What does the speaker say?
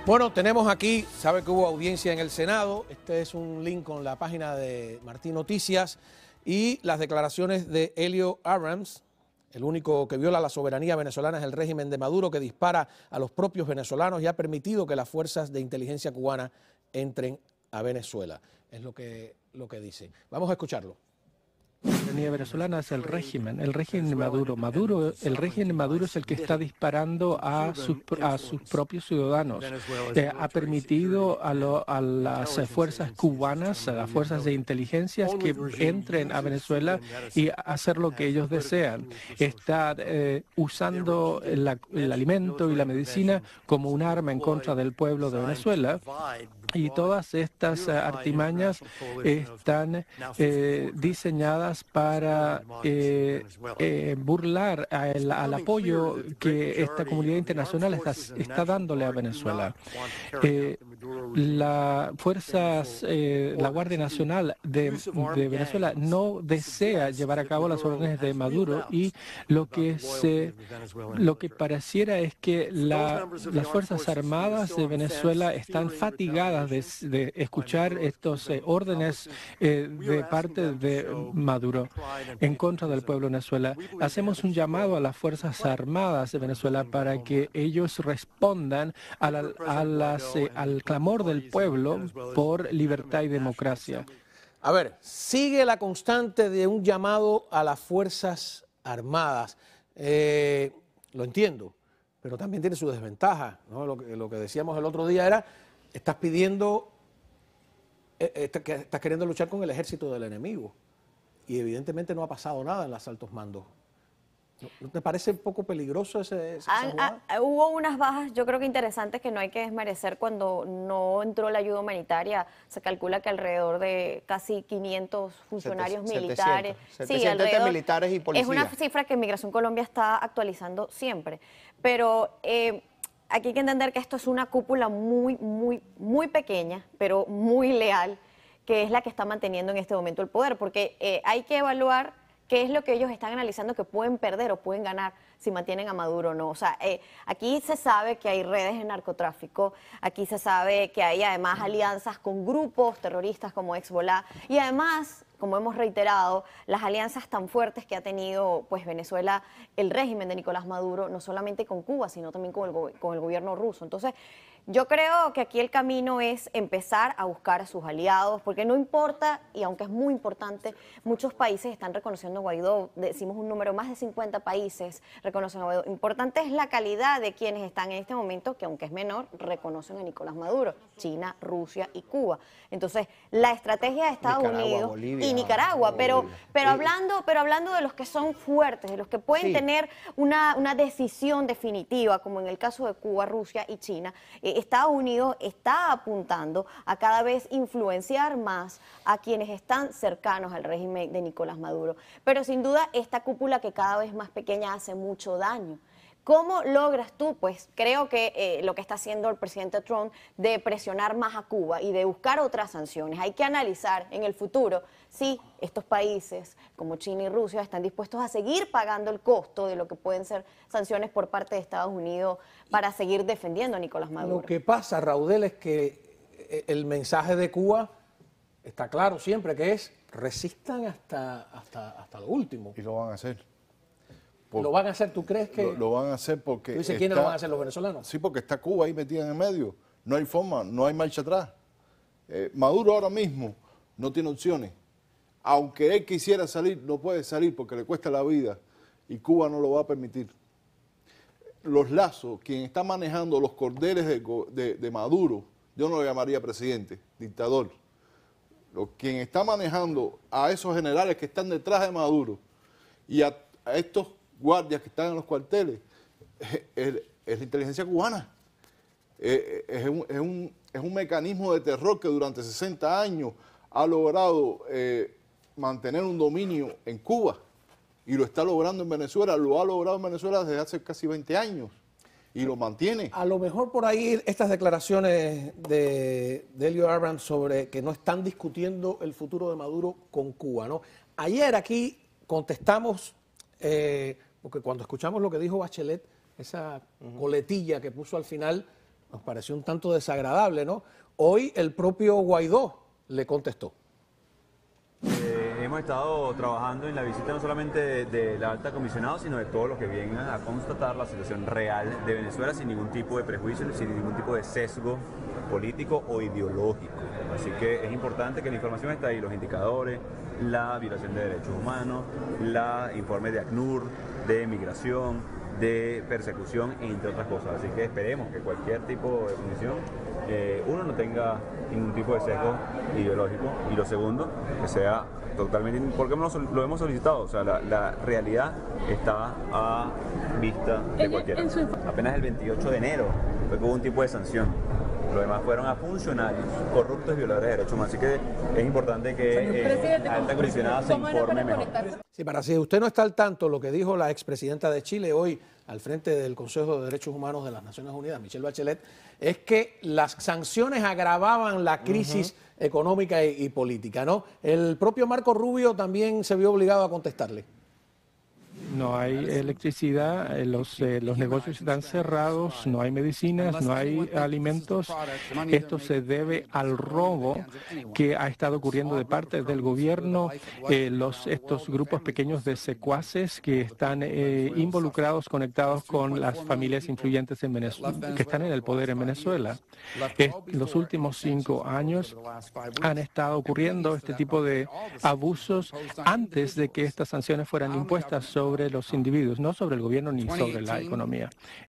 Bueno, tenemos aquí, sabe que hubo audiencia en el Senado, este es un link con la página de Martín Noticias y las declaraciones de Elio Abrams, el único que viola la soberanía venezolana es el régimen de Maduro, que dispara a los propios venezolanos y ha permitido que las fuerzas de inteligencia cubana entren a Venezuela. Es lo que dice. Vamos a escucharlo. La soberanía venezolana es el régimen de Maduro. El régimen de Maduro es el que está disparando a sus propios ciudadanos. Ha permitido a las fuerzas cubanas, a las fuerzas de inteligencia que entren a Venezuela y hacer lo que ellos desean. Está usando el alimento y la medicina como un arma en contra del pueblo de Venezuela. Y todas estas artimañas están diseñadas para burlar al apoyo que esta comunidad internacional está dándole a Venezuela. La Guardia Nacional de Venezuela no desea llevar a cabo las órdenes de Maduro y lo que pareciera es que las Fuerzas Armadas de Venezuela están fatigadas de escuchar estas órdenes de parte de Maduro en contra del pueblo de Venezuela. Hacemos un llamado a las Fuerzas Armadas de Venezuela para que ellos respondan al clamor del pueblo por libertad y democracia. A ver, sigue la constante de un llamado a las Fuerzas Armadas. Lo entiendo, pero también tiene su desventaja, ¿no? Lo que decíamos el otro día era, estás pidiendo, estás queriendo luchar con el ejército del enemigo y evidentemente no ha pasado nada en los altos mandos. ¿No te parece un poco peligroso esa jugada? Hubo unas bajas, yo creo que interesantes, que no hay que desmerecer. Cuando no entró la ayuda humanitaria, se calcula que alrededor de casi 500 funcionarios militares. 700 militares y policías. Es una cifra que Migración Colombia está actualizando siempre. Pero aquí hay que entender que esto es una cúpula muy pequeña, pero muy leal, que es la que está manteniendo en este momento el poder. Porque hay que evaluar qué es lo que ellos están analizando que pueden perder o pueden ganar si mantienen a Maduro o no. O sea, aquí se sabe que hay redes de narcotráfico, aquí se sabe que hay además alianzas con grupos terroristas como Hezbollah y además, como hemos reiterado, las alianzas tan fuertes que ha tenido pues Venezuela, el régimen de Nicolás Maduro, no solamente con Cuba, sino también con el gobierno ruso. Entonces, yo creo que aquí el camino es empezar a buscar a sus aliados, porque no importa, y aunque es muy importante, muchos países están reconociendo a Guaidó, decimos un número, más de 50 países reconocen a Guaidó. Importante es la calidad de quienes están en este momento, que aunque es menor, reconocen a Nicolás Maduro, China, Rusia y Cuba. Entonces, la estrategia de Estados Unidos y Nicaragua, pero hablando de los que son fuertes, de los que pueden tener una decisión definitiva, como en el caso de Cuba, Rusia y China, Estados Unidos está apuntando a cada vez influenciar más a quienes están cercanos al régimen de Nicolás Maduro. Pero sin duda esta cúpula que cada vez más pequeña hace mucho daño. ¿Cómo logras tú? Pues creo que lo que está haciendo el presidente Trump de presionar más a Cuba y de buscar otras sanciones. Hay que analizar en el futuro si estos países como China y Rusia están dispuestos a seguir pagando el costo de lo que pueden ser sanciones por parte de Estados Unidos para seguir defendiendo a Nicolás Maduro. Lo que pasa, Raudel, es que el mensaje de Cuba está claro siempre, que es resistan hasta lo último. Y lo van a hacer. ¿Lo van a hacer? ¿Tú crees que...? Lo van a hacer porque... ¿Tú dices quiénes lo van a hacer, los venezolanos? Sí, porque está Cuba ahí metida en el medio. No hay forma, no hay marcha atrás. Maduro ahora mismo no tiene opciones. Aunque él quisiera salir, no puede salir porque le cuesta la vida y Cuba no lo va a permitir. Los lazos, quien está manejando los cordeles de Maduro, yo no lo llamaría presidente, dictador. Quien está manejando a esos generales que están detrás de Maduro y a estos guardias que están en los cuarteles, es la inteligencia cubana. Es un mecanismo de terror que durante 60 años ha logrado mantener un dominio en Cuba y lo está logrando en Venezuela, lo ha logrado en Venezuela desde hace casi 20 años y lo mantiene. A lo mejor por ahí estas declaraciones de Elio Abrams sobre que no están discutiendo el futuro de Maduro con Cuba, ¿no? Ayer aquí contestamos... porque cuando escuchamos lo que dijo Bachelet, esa coletilla que puso al final, nos pareció un tanto desagradable, ¿no? Hoy el propio Guaidó le contestó. Hemos estado trabajando en la visita no solamente de la alta comisionada, sino de todos los que vienen a constatar la situación real de Venezuela sin ningún tipo de prejuicio, sin ningún tipo de sesgo político o ideológico. Así que es importante que la información esté ahí, los indicadores, la violación de derechos humanos, la informe de ACNUR, de migración, de persecución, entre otras cosas. Así que esperemos que cualquier tipo de definición, uno, no tenga ningún tipo de sesgo ideológico, y lo segundo, que sea totalmente, porque lo hemos solicitado, o sea, la realidad está a vista de cualquiera. Apenas el 28 de enero fue que hubo un tipo de sanción. Los demás fueron a funcionarios corruptos y violadores de derechos humanos. Así que es importante que la alta comisionada se informe mejor. Sí, para si usted no está al tanto, lo que dijo la expresidenta de Chile hoy al frente del Consejo de Derechos Humanos de las Naciones Unidas, Michelle Bachelet, es que las sanciones agravaban la crisis económica y política, ¿no? El propio Marco Rubio también se vio obligado a contestarle. No hay electricidad, los negocios están cerrados, no hay medicinas, no hay alimentos. Esto se debe al robo que ha estado ocurriendo de parte del gobierno, estos grupos pequeños de secuaces que están involucrados, conectados con las familias influyentes en Venezuela, que están en el poder en Venezuela. Los últimos 5 años han estado ocurriendo este tipo de abusos antes de que estas sanciones fueran impuestas sobre los individuos, no sobre el gobierno ni sobre la economía.